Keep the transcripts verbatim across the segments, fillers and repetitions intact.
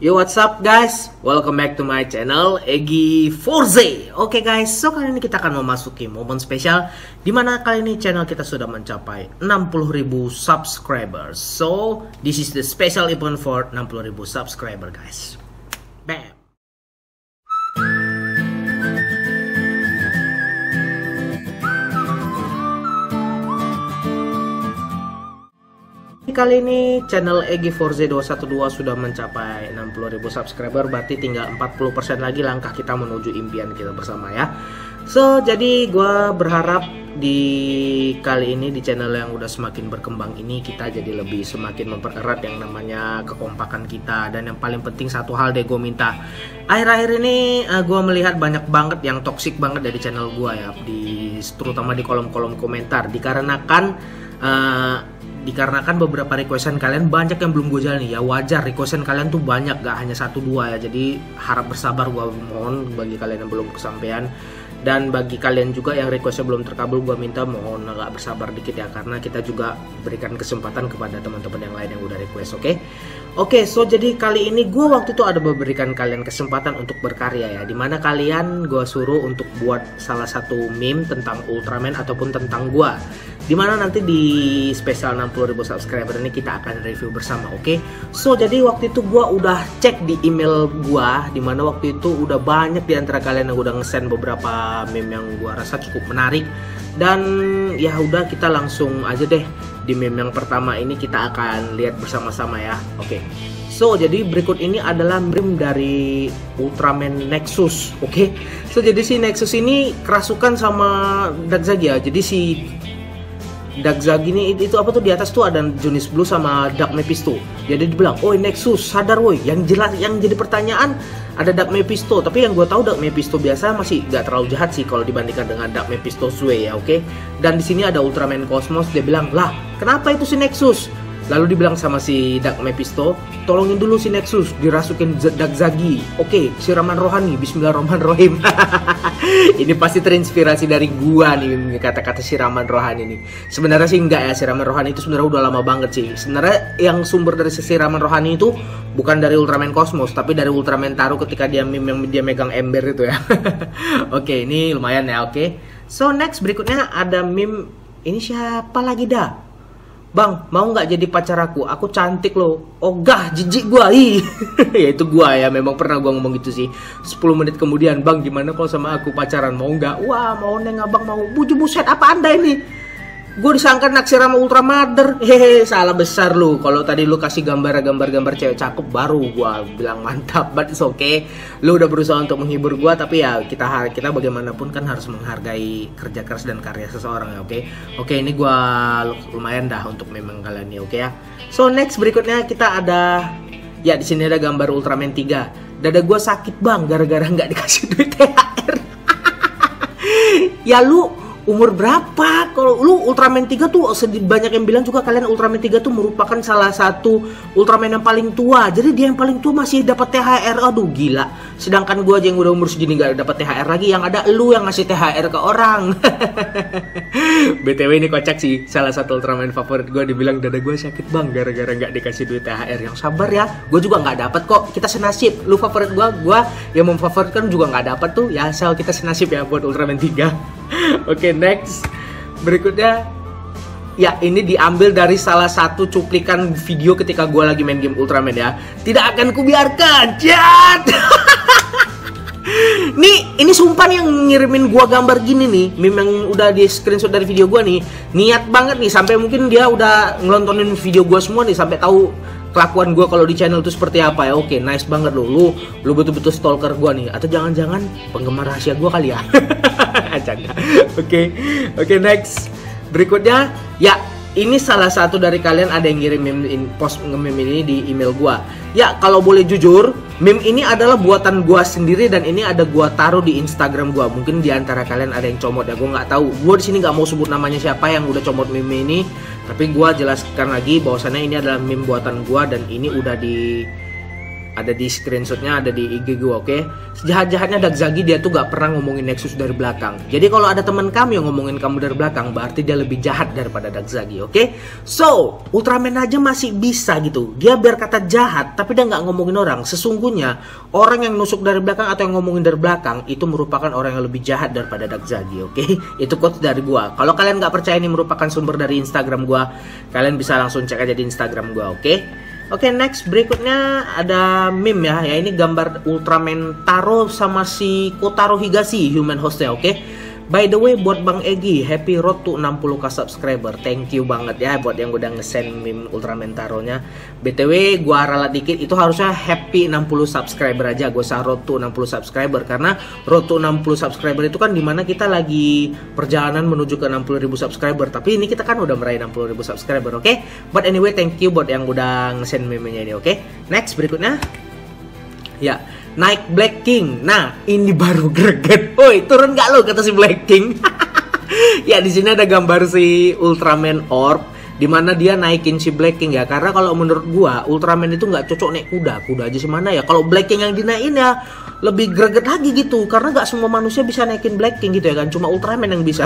Yo, what's up guys? Welcome back to my channel Egi Forze. Oke okay, guys, so kali ini kita akan memasuki momen spesial dimana kali ini channel kita sudah mencapai enam puluh ribu subscribers. So, this is the special event for enam puluh ribu subscriber guys. Bam. Kali ini channel Egi Forze dua satu dua sudah mencapai enam puluh ribu subscriber, berarti tinggal empat puluh persen lagi langkah kita menuju impian kita bersama ya. So, jadi gue berharap di kali ini di channel yang udah semakin berkembang ini kita jadi lebih semakin mempererat yang namanya kekompakan kita. Dan yang paling penting satu hal deh gue minta, akhir-akhir ini uh, gue melihat banyak banget yang toxic banget dari channel gue ya, di terutama di kolom-kolom komentar, dikarenakan uh, dikarenakan beberapa requestan kalian banyak yang belum gue jalani ya. Wajar, requestan kalian tuh banyak, gak hanya satu dua ya. Jadi harap bersabar, gue mohon bagi kalian yang belum kesampaian. Dan bagi kalian juga yang requestnya belum terkabul, gue minta mohon agak bersabar dikit ya, karena kita juga berikan kesempatan kepada teman-teman yang lain yang udah request. Oke, okay? Oke, okay, so jadi kali ini gue waktu itu ada memberikan kalian kesempatan untuk berkarya ya, dimana kalian gue suruh untuk buat salah satu meme tentang Ultraman ataupun tentang gue, dimana nanti di spesial enam puluh ribu subscriber ini kita akan review bersama. Oke, okay? So jadi waktu itu gue udah cek di email gue, dimana waktu itu udah banyak di antara kalian yang udah nge-send beberapa meme yang gue rasa cukup menarik. Dan ya udah, kita langsung aja deh di meme yang pertama ini kita akan lihat bersama-sama ya. Oke, okay. So jadi berikut ini adalah meme dari Ultraman Nexus. Oke, okay? So jadi si Nexus ini kerasukan sama Darkzagi ya. Jadi si Darkzagi ini itu apa tuh, di atas tuh ada Jonas Blue sama Dark Mephisto. Jadi dibilang, "Oi Nexus, sadar woi." Yang jelas yang jadi pertanyaan ada Dark Mephisto, tapi yang gue tahu Dark Mephisto biasa masih gak terlalu jahat sih kalau dibandingkan dengan Dark Mephisto Sway ya, oke. Okay? Dan di sini ada Ultraman Cosmos, dia bilang, "Lah, kenapa itu si Nexus?" Lalu dibilang sama si Dark Mephisto, "Tolongin dulu si Nexus, dirasukin Darkzagi. Oke, siraman rohani, bismillahirrahmanirrahim." Ini pasti terinspirasi dari gua nih kata-kata siraman rohani ini. Sebenarnya sih enggak ya, siraman rohani itu sebenarnya udah lama banget sih. Sebenarnya yang sumber dari siraman rohani itu bukan dari Ultraman Cosmos, tapi dari Ultraman Taro ketika dia meme yang dia megang ember itu ya. Oke, ini lumayan ya, oke. So next berikutnya ada meme ini, siapa lagi dah? "Bang, mau nggak jadi pacar aku? Aku cantik loh." Ogah, jijik gua. Ih. Ya itu gua ya, memang pernah gua ngomong gitu sih. sepuluh menit kemudian, "Bang, gimana kalau sama aku pacaran? Mau nggak?" "Wah, mau neng abang mau." "Buju buset, apa anda ini?" Gue disangka naksir sama Ultramother. Hehe, salah besar lu. Kalau tadi lu kasih gambar-gambar-gambar cewek cakep, baru gua bilang mantap. But it's okay. Lu udah berusaha untuk menghibur gua, tapi ya kita kita bagaimanapun kan harus menghargai kerja keras dan karya seseorang ya, oke. Okay? Oke, okay, ini gua lumayan dah untuk memang kalian nih, oke okay ya. So next berikutnya kita ada, ya di sini ada gambar Ultraman tiga. Dada gua sakit bang gara-gara nggak dikasih duit T H R. Ya lu umur berapa? Kalau lu Ultraman tiga tuh banyak yang bilang juga kalian Ultraman tiga tuh merupakan salah satu Ultraman yang paling tua. Jadi dia yang paling tua masih dapat T H R. Aduh gila. Sedangkan gua aja yang udah umur segini gak dapat T H R lagi, yang ada lu yang ngasih T H R ke orang. B T W ini kocak sih. Salah satu Ultraman favorit gua dibilang dada gua sakit bang gara-gara nggak dikasih duit T H R. Yang sabar ya. Gua juga nggak dapat kok. Kita senasib. Lu favorit gua, gua yang memfavoritkan juga nggak dapat tuh. Ya asal kita senasib ya buat Ultraman tiga. Oke, okay, next berikutnya ya ini diambil dari salah satu cuplikan video ketika gue lagi main game Ultraman ya. "Tidak akan kubiarkan, Jat." Nih, ini sumpah nih yang ngirimin gua gambar gini nih, meme yang udah di screenshot dari video gua nih. Niat banget nih, sampai mungkin dia udah ngelontonin video gua semua nih, sampai tahu kelakuan gua kalau di channel itu seperti apa ya. Oke, nice banget lo. Lu lu betul-betul stalker gua nih, atau jangan-jangan penggemar rahasia gua kali ya. Canda. Oke. Oke, next. Berikutnya, ya ini salah satu dari kalian ada yang ngirim meme in, post meme ini di email gua. Ya, kalau boleh jujur, meme ini adalah buatan gua sendiri dan ini ada gua taruh di Instagram gua. Mungkin di antara kalian ada yang comot ya, gua nggak tahu. Gua di sini nggak mau sebut namanya siapa yang udah comot meme ini, tapi gua jelaskan lagi bahwasannya ini adalah meme buatan gua dan ini udah di Ada di screenshotnya, ada di I G gue, oke okay? Sejahat-jahatnya Dagzagi dia tuh gak pernah ngomongin Nexus dari belakang. Jadi kalau ada teman kamu yang ngomongin kamu dari belakang, berarti dia lebih jahat daripada Dagzagi, oke okay? So, Ultraman aja masih bisa gitu. Dia biar kata jahat, tapi dia gak ngomongin orang. Sesungguhnya, orang yang nusuk dari belakang atau yang ngomongin dari belakang, itu merupakan orang yang lebih jahat daripada Dagzagi, oke okay? Itu quotes dari gue. Kalau kalian gak percaya ini merupakan sumber dari Instagram gue, kalian bisa langsung cek aja di Instagram gue, oke okay? Oke, okay, next berikutnya ada meme ya. Ya ini gambar Ultraman Taro sama si Kotaro Higashi, human hostnya, oke. Okay? By the way, buat Bang Egi, happy road to enam puluh k subscriber. Thank you banget ya buat yang udah nge-send meme Ultraman Taro-nya. B T W, gua ralat dikit, itu harusnya happy enam puluh subscriber aja. Gua usah road to enam puluh subscriber. Karena road to enam puluh subscriber itu kan dimana kita lagi perjalanan menuju ke enam puluh ribu subscriber. Tapi ini kita kan udah meraih enam puluh ribu subscriber, oke? Okay? But anyway, thank you buat yang udah nge-send meme-nya ini, oke? Okay? Next, berikutnya. Ya, naik Black King. Nah, ini baru greget. Woi, turun gak lo kata si Black King? Ya, di sini ada gambar si Ultraman Orb, dimana dia naikin si Black King ya. Karena kalau menurut gua Ultraman itu nggak cocok naik kuda. Kuda aja semana ya. Kalau Black King yang dinaikin ya lebih greget lagi gitu. Karena nggak semua manusia bisa naikin Black King gitu ya kan. Cuma Ultraman yang bisa.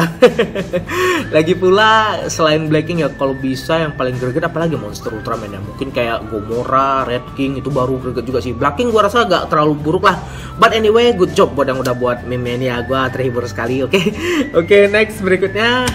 Lagi pula selain Black King ya, kalau bisa yang paling greget apalagi monster Ultraman ya. Mungkin kayak Gomora, Red King itu baru greget juga sih. Black King gua rasa nggak terlalu buruk lah. But anyway, good job buat yang udah buat meme ini ya. Gua terhibur sekali. Oke, okay? Oke, okay, next berikutnya.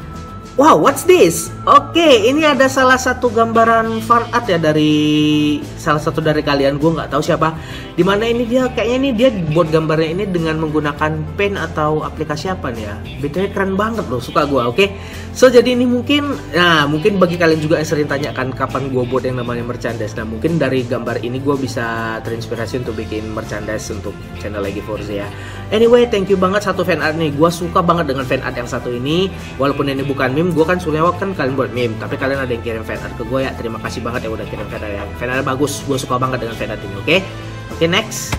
Wow, what's this? Oke, okay, ini ada salah satu gambaran fan art ya dari salah satu dari kalian, gue nggak tahu siapa. Dimana ini dia, kayaknya ini dia buat gambarnya ini dengan menggunakan pen atau aplikasi apa nih ya? B T W keren banget loh, suka gue. Oke, okay? So jadi ini mungkin, nah mungkin bagi kalian juga yang sering tanyakan kapan gue buat yang namanya merchandise. Nah mungkin dari gambar ini gue bisa terinspirasi untuk bikin merchandise untuk channel Legi Forza ya. Anyway, thank you banget satu fan art nih. Gue suka banget dengan fan art yang satu ini. Walaupun ini bukan meme, gue kan sulewak kan kalian buat meme, tapi kalian ada yang kirim fan art ke gue ya. Terima kasih banget ya udah kirim fan art ya. Fan art bagus, gue suka banget dengan fan art ini. Oke, okay? Oke, okay, next.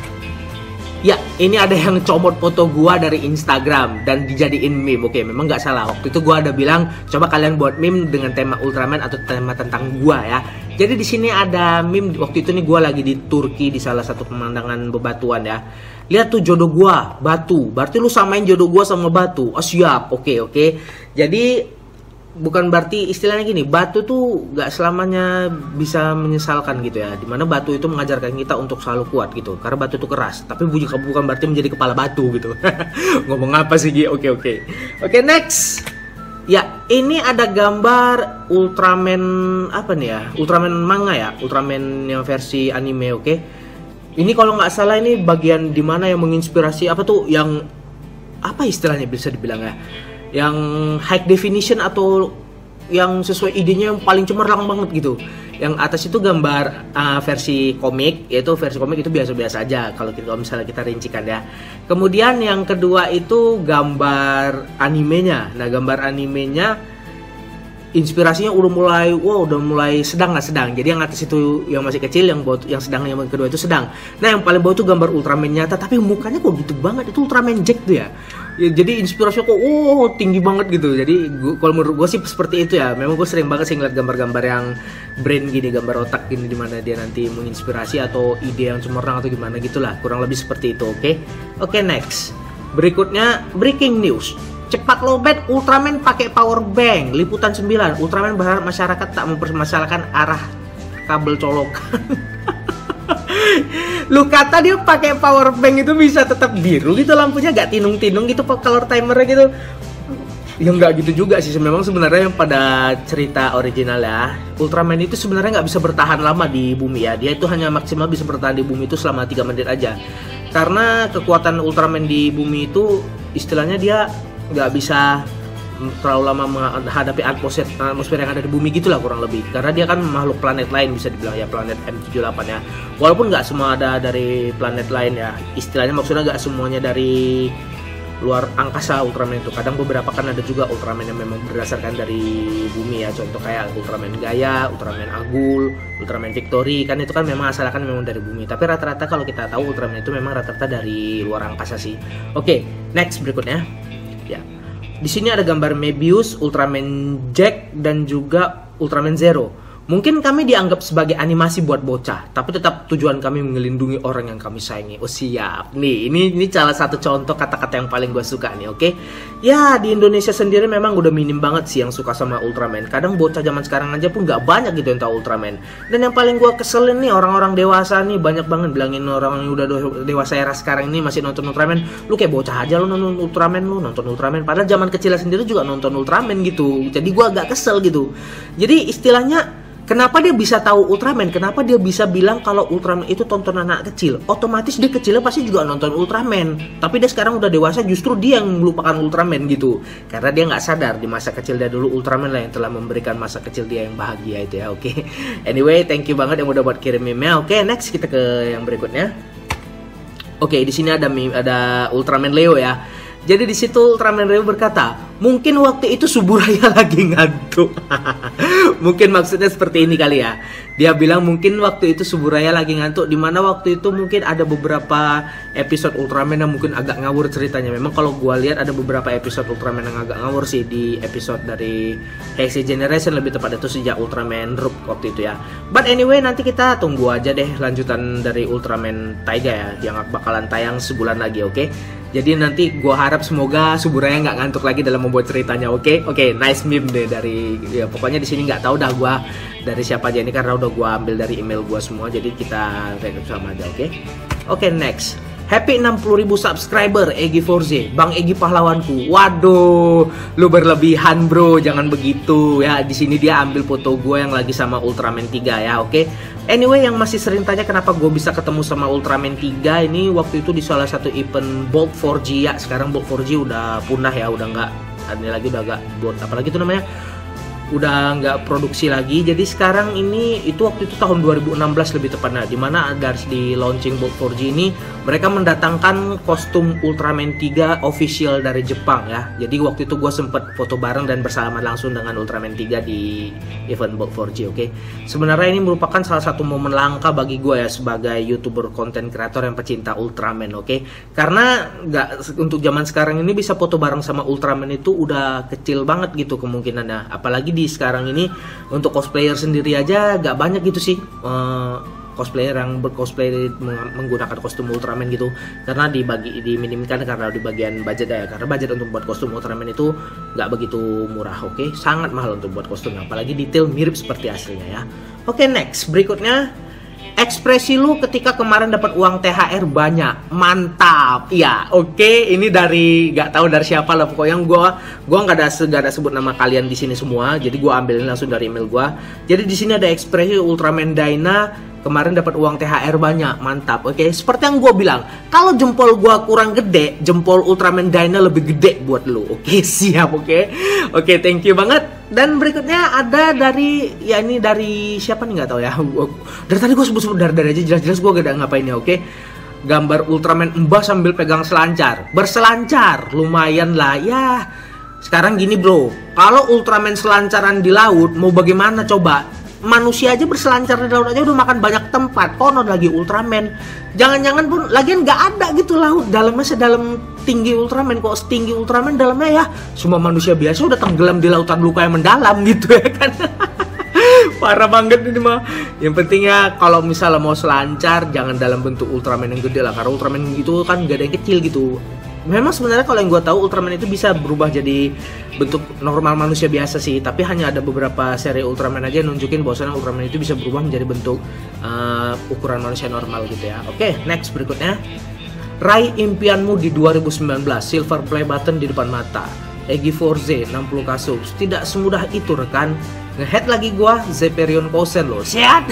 Ya, ini ada yang comot foto gue dari Instagram dan dijadiin meme. Oke, okay, memang nggak salah. Waktu itu gue ada bilang coba kalian buat meme dengan tema Ultraman atau tema tentang gue ya. Jadi di sini ada meme. Waktu itu nih gue lagi di Turki di salah satu pemandangan bebatuan ya. Lihat tuh jodoh gua, batu. Berarti lu samain jodoh gua sama batu. Oh siap, oke okay, oke. Okay. Jadi bukan berarti istilahnya gini, batu tuh gak selamanya bisa menyesalkan gitu ya. Dimana batu itu mengajarkan kita untuk selalu kuat gitu. Karena batu itu keras. Tapi bukan berarti menjadi kepala batu gitu. Ngomong apa sih Gi? Oke okay, oke. Okay. Oke okay, next. Ya, ini ada gambar Ultraman apa nih ya? Ultraman manga ya, Ultraman yang versi anime, oke. Okay? Ini kalau nggak salah ini bagian dimana yang menginspirasi apa tuh yang apa istilahnya bisa dibilang ya, yang high definition atau yang sesuai idenya yang paling cemerlang banget gitu. Yang atas itu gambar uh, versi komik, yaitu versi komik itu biasa-biasa aja kalau kita kalau misalnya kita rincikan ya. Kemudian yang kedua itu gambar animenya. Nah gambar animenya inspirasinya udah mulai, wow udah mulai sedang lah sedang. Jadi yang atas itu yang masih kecil, yang bawah, yang sedang yang kedua itu sedang. Nah yang paling bawah itu gambar Ultraman nyata, tapi mukanya kok gitu banget, itu Ultraman Jack tuh ya. Ya jadi inspirasinya kok, wow tinggi banget gitu. Jadi gua, kalau menurut gue sih seperti itu ya. Memang gue sering banget sih ngeliat gambar-gambar yang brain gini, gambar otak gini, dimana dia nanti menginspirasi atau ide yang cemerlang atau gimana gitulah. Kurang lebih seperti itu, oke? Okay? Oke okay, next. Berikutnya breaking news. Cepat lowbat, Ultraman pakai power bank. Liputan sembilan. Ultraman berharap masyarakat tak mempermasalahkan arah kabel colokan. Lu kata dia pakai power bank itu bisa tetap biru gitu lampunya, gak tinung-tinung gitu color timernya gitu. Ya nggak gitu juga sih. Memang sebenarnya yang pada cerita original ya, Ultraman itu sebenarnya nggak bisa bertahan lama di bumi ya. Dia itu hanya maksimal bisa bertahan di bumi itu selama tiga menit aja. Karena kekuatan Ultraman di bumi itu istilahnya dia nggak bisa terlalu lama menghadapi atmosfer, atmosfer yang ada di bumi gitulah kurang lebih. Karena dia kan makhluk planet lain bisa dibilang ya, planet M tujuh puluh delapan ya. Walaupun nggak semua ada dari planet lain ya. Istilahnya maksudnya nggak semuanya dari luar angkasa Ultraman itu. Kadang beberapa kan ada juga Ultraman yang memang berdasarkan dari bumi ya. Contoh kayak Ultraman Gaia, Ultraman Agul, Ultraman Victory. Kan itu kan memang asalkan memang dari bumi. Tapi rata-rata kalau kita tahu Ultraman itu memang rata-rata dari luar angkasa sih. Oke, next berikutnya. Ya. Di sini ada gambar Mebius, Ultraman Jack dan juga Ultraman Zero. Mungkin kami dianggap sebagai animasi buat bocah, tapi tetap tujuan kami melindungi orang yang kami sayangi. Oh siap. Nih, ini ini salah satu contoh kata-kata yang paling gue suka nih, oke? Okay? Ya, di Indonesia sendiri memang udah minim banget sih yang suka sama Ultraman. Kadang bocah zaman sekarang aja pun nggak banyak gitu yang tahu Ultraman. Dan yang paling gue keselin nih, orang-orang dewasa nih banyak banget bilangin orang yang udah dewasa era sekarang ini masih nonton Ultraman. Lu kayak bocah aja lu nonton Ultraman, lu nonton Ultraman. Padahal zaman kecil sendiri juga nonton Ultraman gitu. Jadi gue agak kesel gitu. Jadi istilahnya, kenapa dia bisa tahu Ultraman? Kenapa dia bisa bilang kalau Ultraman itu tontonan anak kecil? Otomatis dia kecilnya pasti juga nonton Ultraman. Tapi dia sekarang udah dewasa, justru dia yang melupakan Ultraman gitu. Karena dia nggak sadar di masa kecil dia dulu Ultraman lah yang telah memberikan masa kecil dia yang bahagia itu ya. Oke. Okay? Anyway, thank you banget yang udah buat kirim meme-nya. Oke, okay, next kita ke yang berikutnya. Oke, okay, di sini ada meme, ada Ultraman Leo ya. Jadi di situ Ultraman Leo berkata, mungkin waktu itu Suburaya lagi ngantuk. Mungkin maksudnya seperti ini kali ya. Dia bilang mungkin waktu itu Suburaya lagi ngantuk, dimana waktu itu mungkin ada beberapa episode Ultraman yang mungkin agak ngawur ceritanya. Memang kalau gua lihat ada beberapa episode Ultraman yang agak ngawur sih di episode dari Heisei Generation, lebih tepat itu sejak Ultraman Root waktu itu ya. But anyway, nanti kita tunggu aja deh lanjutan dari Ultraman Taiga ya, yang bakalan tayang sebulan lagi, oke? Okay? Jadi nanti gue harap semoga Suburaya nggak ngantuk lagi dalam membuat ceritanya, oke? Okay? Oke, okay, nice meme deh dari, ya pokoknya di sini nggak tahu dah gue dari siapa aja ini karena udah gue ambil dari email gue semua, jadi kita rekap sama aja, oke? Okay? Oke, okay, next. Happy enam puluh ribu subscriber Egi Forze, Bang Egi pahlawanku. Waduh, lu berlebihan bro, jangan begitu ya. Di sini dia ambil foto gue yang lagi sama Ultraman tiga ya, oke? Okay? Anyway, yang masih sering tanya kenapa gue bisa ketemu sama Ultraman tiga, ini waktu itu di salah satu event Bolt four G ya. Sekarang Bolt four G udah punah ya, udah nggak, ini lagi udah nggak buat apalagi itu namanya, udah nggak produksi lagi. Jadi sekarang ini itu waktu itu tahun dua ribu enam belas lebih tepatnya, dimana dari di launching Bolt four G ini mereka mendatangkan kostum Ultraman tiga official dari Jepang ya. Jadi waktu itu gue sempet foto bareng dan bersalaman langsung dengan Ultraman tiga di event Bolt four G, oke? Okay? Sebenarnya ini merupakan salah satu momen langka bagi gue ya sebagai YouTuber konten kreator yang pecinta Ultraman, oke? Okay? Karena nggak, untuk zaman sekarang ini bisa foto bareng sama Ultraman itu udah kecil banget gitu kemungkinannya. Apalagi di sekarang ini untuk cosplayer sendiri aja gak banyak gitu sih uh, cosplayer yang bercosplay menggunakan kostum Ultraman gitu, karena dibagi diminimkan karena di bagian budget ya, karena budget untuk buat kostum Ultraman itu gak begitu murah, oke? Okay? Sangat mahal untuk buat kostumnya, apalagi detail mirip seperti aslinya ya. Oke, okay, next berikutnya. Ekspresi lu ketika kemarin dapat uang T H R banyak, mantap, ya, oke. Okay. Ini dari nggak tahu dari siapa lah, pokoknya gue gue nggak ada nggak ada sebut nama kalian di sini semua, jadi gue ambilin langsung dari email gue. Jadi di sini ada ekspresi Ultraman Dyna kemarin dapat uang T H R banyak, mantap, oke. Okay. Seperti yang gue bilang, kalau jempol gue kurang gede, jempol Ultraman Dyna lebih gede buat lu, oke? Okay, siap, oke, okay? Oke, okay, thank you banget. Dan berikutnya ada dari, ya ini dari siapa nih nggak tahu ya. Dari tadi gue sebut-sebut dari-dari aja, jelas-jelas gue gak ada ngapain ya, oke? Okay? Gambar Ultraman Mbah sambil pegang selancar, berselancar, lumayan lah ya. Sekarang gini bro, kalau Ultraman selancaran di laut, mau bagaimana coba? Manusia aja berselancar di laut aja udah makan banyak tempat, konon lagi Ultraman. Jangan-jangan pun lagian nggak ada gitu laut dalamnya sedalam tinggi Ultraman. Kok setinggi Ultraman dalamnya ya semua manusia biasa udah tenggelam di lautan luka yang mendalam gitu ya kan. Parah banget ini mah. Yang pentingnya kalau misalnya mau selancar jangan dalam bentuk Ultraman yang gede lah, karena Ultraman itu kan gak ada yang kecil gitu. Memang sebenarnya kalau yang gue tahu Ultraman itu bisa berubah jadi bentuk normal manusia biasa sih, tapi hanya ada beberapa seri Ultraman aja yang nunjukin bahwasanya Ultraman itu bisa berubah menjadi bentuk uh, ukuran manusia normal gitu ya. Oke, okay, next berikutnya. Raih impianmu di dua ribu sembilan belas, silver play button di depan mata. Egi Forze enam puluh kasus. Tidak semudah itu rekan. Ngehead lagi gua Zeperion Kosen loh. Sehat.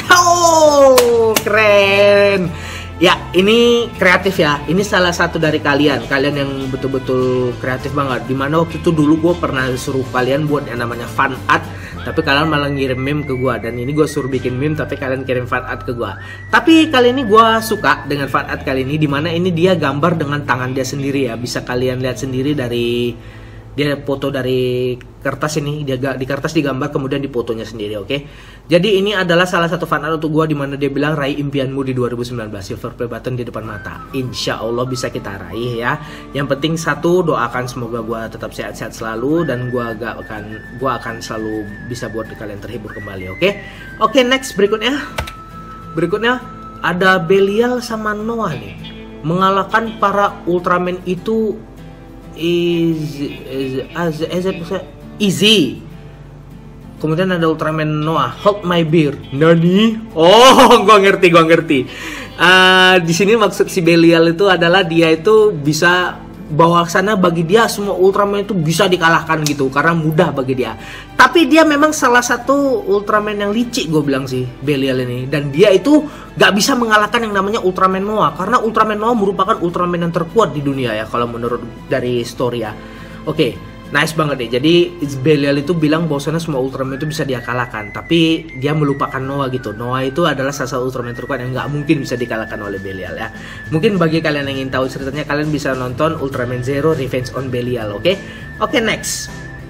Oh, keren. Ya, ini kreatif ya. Ini salah satu dari kalian, kalian yang betul-betul kreatif banget. Dimana waktu itu dulu gue pernah suruh kalian buat yang namanya fan art, tapi kalian malah ngirim meme ke gue. Dan ini gue suruh bikin meme, tapi kalian kirim fan art ke gue. Tapi kali ini gue suka dengan fan art kali ini, dimana ini dia gambar dengan tangan dia sendiri ya. Bisa kalian lihat sendiri dari Dia foto dari kertas ini, dia di kertas digambar kemudian di fotonya sendiri, oke. Okay? Jadi ini adalah salah satu fan art untuk gua di mana dia bilang raih impianmu di dua ribu sembilan belas, silver play button di depan mata. Insya Allah bisa kita raih ya. Yang penting satu, doakan semoga gua tetap sehat-sehat selalu dan gua gak akan gua akan selalu bisa buat kalian terhibur kembali, oke. Okay? Oke, okay, next berikutnya. Berikutnya ada Belial sama Noah nih. Mengalahkan para Ultraman itu is is as as easy. Kemudian ada Ultraman Noah, hold my beer. Nani? Oh, gua ngerti, gua ngerti. Uh, di sini maksud si Belial itu adalah dia itu bisa bawa sana, bagi dia semua Ultraman itu bisa dikalahkan gitu karena mudah bagi dia. Tapi dia memang salah satu Ultraman yang licik, gue bilang sih Belial ini. Dan dia itu gak bisa mengalahkan yang namanya Ultraman Noah karena Ultraman Noah merupakan Ultraman yang terkuat di dunia ya kalau menurut dari story ya. Oke, okay, nice banget deh. Jadi Belial itu bilang bahwasanya semua Ultraman itu bisa dia kalahkan, tapi dia melupakan Noah gitu. Noah itu adalah salah satu Ultraman terkuat yang gak mungkin bisa dikalahkan oleh Belial ya. Mungkin bagi kalian yang ingin tahu ceritanya, kalian bisa nonton Ultraman Zero Revenge on Belial, oke? Okay? Oke, okay, next.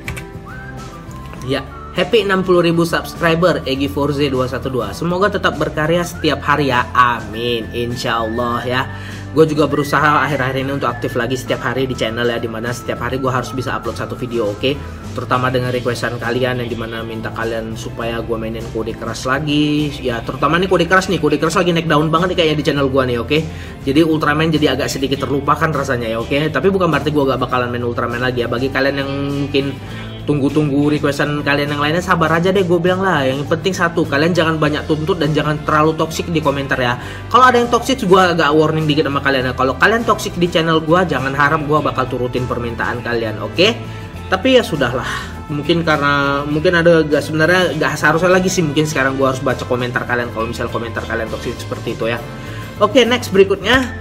Ya, happy enam puluh ribu subscriber Egi Forze dua satu dua. Semoga tetap berkarya setiap hari ya. Amin. Insya Allah ya. Gue juga berusaha akhir-akhir ini untuk aktif lagi setiap hari di channel ya, dimana setiap hari gue harus bisa upload satu video, oke? Okay? Terutama dengan requestan kalian yang dimana minta kalian supaya gue mainin kode keras lagi. Ya terutama nih kode keras nih, kode keras lagi naik daun banget nih kayaknya di channel gue nih, oke? Okay? Jadi Ultraman jadi agak sedikit terlupakan rasanya ya, oke? Okay? Tapi bukan berarti gue gak bakalan main Ultraman lagi ya. Bagi kalian yang mungkin tunggu-tunggu requestan kalian yang lainnya, sabar aja deh, gue bilang lah. Yang penting satu, kalian jangan banyak tuntut dan jangan terlalu toksik di komentar ya. Kalau ada yang toksik, gue agak warning dikit sama kalian ya. Kalau kalian toksik di channel gue, jangan harap gue bakal turutin permintaan kalian, oke? Okay? Tapi ya sudahlah, mungkin karena mungkin ada gak, sebenarnya gak seharusnya lagi sih mungkin sekarang gue harus baca komentar kalian kalau misal komentar kalian toksik seperti itu ya. Oke, okay, next berikutnya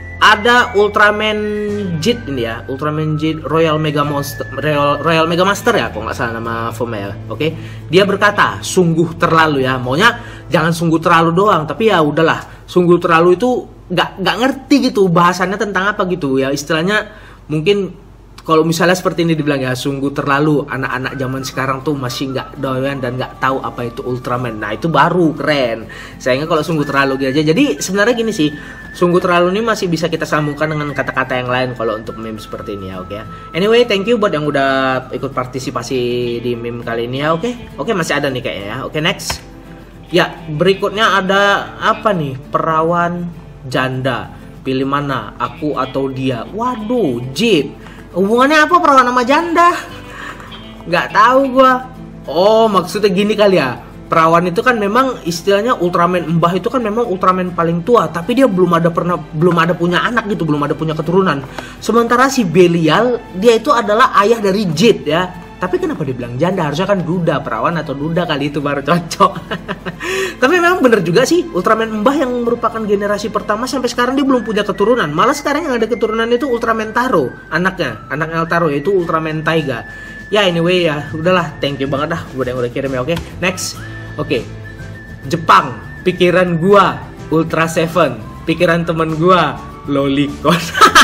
ada Ultraman Jit ini ya, Ultraman Jit Royal Mega Monster, Royal, Royal Mega Master ya, kalau nggak salah nama formnya. Oke, okay? Dia berkata sungguh terlalu ya, maunya jangan sungguh terlalu doang, tapi ya udahlah, sungguh terlalu itu nggak nggak ngerti gitu bahasannya tentang apa gitu ya, istilahnya mungkin. Kalau misalnya seperti ini dibilang ya, sungguh terlalu, anak-anak zaman sekarang tuh masih nggak doyan dan nggak tahu apa itu Ultraman. Nah itu baru keren. Sayangnya kalau sungguh terlalu aja. Jadi sebenarnya gini sih, sungguh terlalu ini masih bisa kita sambungkan dengan kata-kata yang lain kalau untuk meme seperti ini ya, oke okay? Anyway, thank you buat yang udah ikut partisipasi di meme kali ini ya, oke? Okay? Oke, okay, masih ada nih kayaknya ya. Oke, okay, next. Ya, berikutnya ada apa nih? Perawan janda. Pilih mana? Aku atau dia? Waduh, Jit. Hubungannya apa perawan sama janda? Nggak tahu gua. Oh, maksudnya gini kali ya. Perawan itu kan memang istilahnya Ultraman Mbah itu kan memang Ultraman paling tua, tapi dia belum ada pernah belum ada punya anak gitu, belum ada punya keturunan. Sementara si Belial dia itu adalah ayah dari Jit ya. Tapi kenapa dibilang janda? Harusnya kan duda, perawan atau duda kali itu baru cocok. Tapi memang bener juga sih, Ultraman Mbah yang merupakan generasi pertama sampai sekarang dia belum punya keturunan. Malah sekarang yang ada keturunan itu Ultraman Taro, anaknya, anak El Taro yaitu Ultraman Taiga. Ya anyway ya, udahlah, thank you banget dah buat yang udah kirim ya, oke. Okay? Next. Oke. Okay. Jepang, pikiran gua Ultra Seven, pikiran temen gua Lolicon.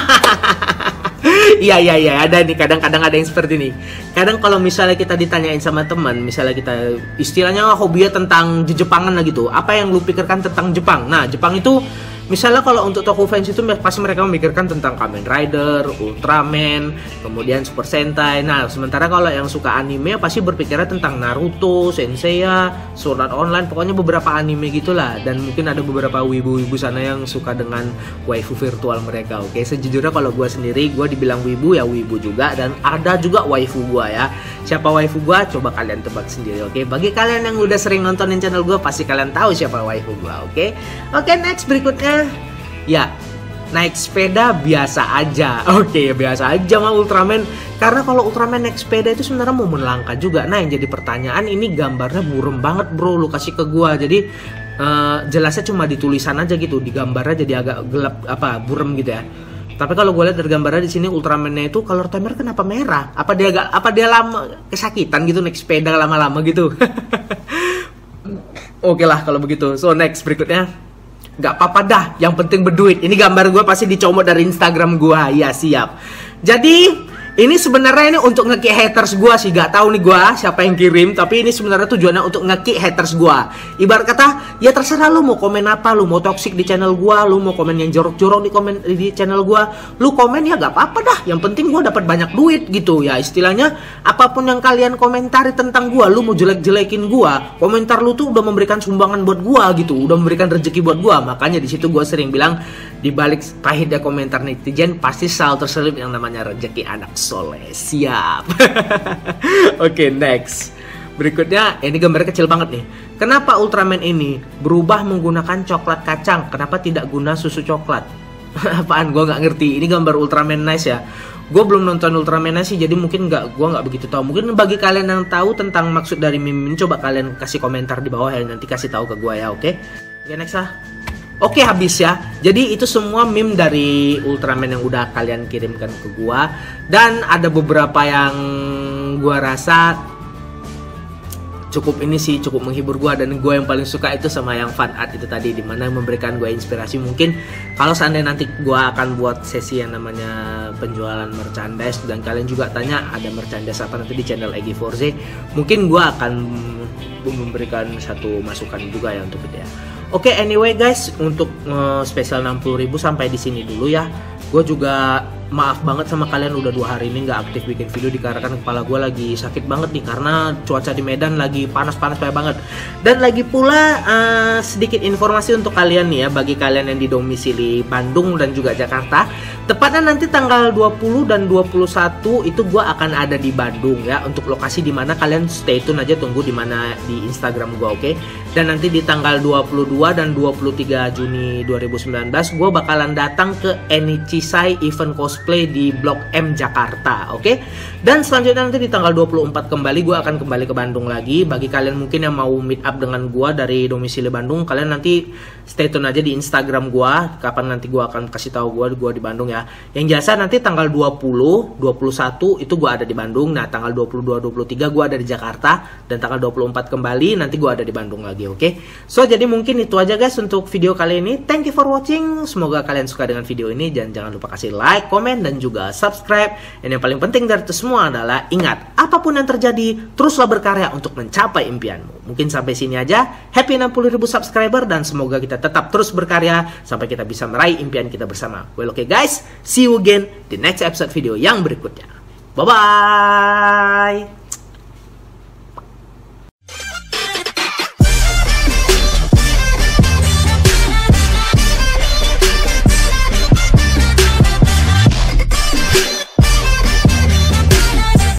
Iya iya iya, ada nih kadang-kadang ada yang seperti ini. Kadang kalau misalnya kita ditanyain sama teman, misalnya kita istilahnya hobinya tentang Jepangan lah gitu, apa yang lu pikirkan tentang Jepang? Nah, Jepang itu misalnya kalau untuk toko fans itu pasti mereka memikirkan tentang Kamen Rider, Ultraman, kemudian Super Sentai. Nah, sementara kalau yang suka anime pasti berpikirnya tentang Naruto, Senseiya, Sword Art Online, pokoknya beberapa anime gitulah. Dan mungkin ada beberapa wibu-wibu sana yang suka dengan waifu virtual mereka. Oke, sejujurnya kalau gue sendiri, gue dibilang wibu ya wibu juga, dan ada juga waifu gue ya. Siapa waifu gue? Coba kalian tebak sendiri. Oke, bagi kalian yang udah sering nontonin channel gue, pasti kalian tahu siapa waifu gue. Oke, oke next berikutnya. Ya, naik sepeda biasa aja. Oke, okay, biasa aja mah Ultraman. Karena kalau Ultraman naik sepeda itu sebenarnya momen langka juga. Nah, yang jadi pertanyaan, ini gambarnya burem banget bro, lu kasih ke gua. Jadi uh, jelasnya cuma di tulisan aja gitu, di gambarnya jadi agak gelap apa burem gitu ya. Tapi kalau gue lihat dari gambarnya di sini Ultraman-nya itu color timer kenapa merah? Apa dia agak apa dia lama kesakitan gitu naik sepeda lama-lama gitu? Oke lah kalau begitu. So next berikutnya. Gak apa-apa dah, yang penting berduit. Ini gambar gue pasti dicomot dari Instagram gue. Ya siap. Jadi Ini sebenarnya ini untuk nge-kick haters gua sih, gak tahu nih gua siapa yang kirim, tapi ini sebenarnya tujuannya untuk nge-kick haters gua. Ibarat kata, ya terserah lu mau komen apa, lu mau toxic di channel gua, lu mau komen yang jorok-jorok di komen di channel gua, lu komen ya gak apa-apa dah. Yang penting gua dapat banyak duit gitu ya. Istilahnya apapun yang kalian komentari tentang gua, lu mau jelek-jelekin gua, komentar lu tuh udah memberikan sumbangan buat gua gitu, udah memberikan rezeki buat gua. Makanya di situ gua sering bilang, di balik pahitnya komentar netizen pasti selalu terselip yang namanya rezeki anak soleh. Siap. Oke, okay, next. Berikutnya, ini gambar kecil banget nih. Kenapa Ultraman ini berubah menggunakan coklat kacang? Kenapa tidak guna susu coklat? Apaan? Gue nggak ngerti. Ini gambar Ultraman Nice ya. Gue belum nonton Ultraman Nice sih, jadi mungkin nggak, gue nggak begitu tahu. Mungkin bagi kalian yang tahu tentang maksud dari meme ini, coba kalian kasih komentar di bawah ya, nanti kasih tahu ke gue ya, oke? Okay? Oke, okay, next lah. Oke, habis ya. Jadi itu semua meme dari Ultraman yang udah kalian kirimkan ke gua. Dan ada beberapa yang gua rasa cukup ini sih, cukup menghibur gua. Dan gua yang paling suka itu sama yang fan art itu tadi, dimana memberikan gua inspirasi. Mungkin kalau seandainya nanti gua akan buat sesi yang namanya penjualan merchandise, dan kalian juga tanya ada merchandise apa nanti di channel Egi Forze, mungkin gua akan memberikan satu masukan juga ya untuk itu ya. Oke, okay, anyway guys, untuk uh, spesial enam puluh ribu sampai di sini dulu ya. Gue juga maaf banget sama kalian udah dua hari ini nggak aktif bikin video dikarenakan kepala gue lagi sakit banget nih, karena cuaca di Medan lagi panas-panas kayak banget. Dan lagi pula uh, sedikit informasi untuk kalian nih ya, bagi kalian yang didomisili Bandung dan juga Jakarta, tepatnya nanti tanggal dua puluh dan dua puluh satu itu gue akan ada di Bandung ya. Untuk lokasi di mana kalian stay tune aja, tunggu di mana di Instagram gue, oke? Okay? Dan nanti di tanggal dua puluh dua dan dua puluh tiga Juni dua ribu sembilan belas gue bakalan datang ke Enichishai Event Cosplay di Blok M Jakarta, oke? Okay? Dan selanjutnya nanti di tanggal dua puluh empat kembali gue akan kembali ke Bandung lagi. Bagi kalian mungkin yang mau meet up dengan gue dari domisili Bandung, kalian nanti stay tune aja di Instagram gue, kapan nanti gue akan kasih tahu gue gue di Bandung ya. Yang jelas nanti tanggal dua puluh, dua puluh satu itu gue ada di Bandung. Nah, tanggal dua puluh dua, dua puluh tiga gue ada di Jakarta, dan tanggal dua puluh empat kembali nanti gue ada di Bandung lagi. Oke, okay? So jadi mungkin itu aja guys untuk video kali ini. Thank you for watching. Semoga kalian suka dengan video ini, dan jangan lupa kasih like, komen, dan juga subscribe. Dan yang paling penting dari itu semua adalah ingat, apapun yang terjadi, teruslah berkarya untuk mencapai impianmu. Mungkin sampai sini aja. Happy enam puluh ribu subscriber, dan semoga kita tetap terus berkarya sampai kita bisa meraih impian kita bersama. Well, oke okay guys, see you again di next episode video yang berikutnya. Bye bye.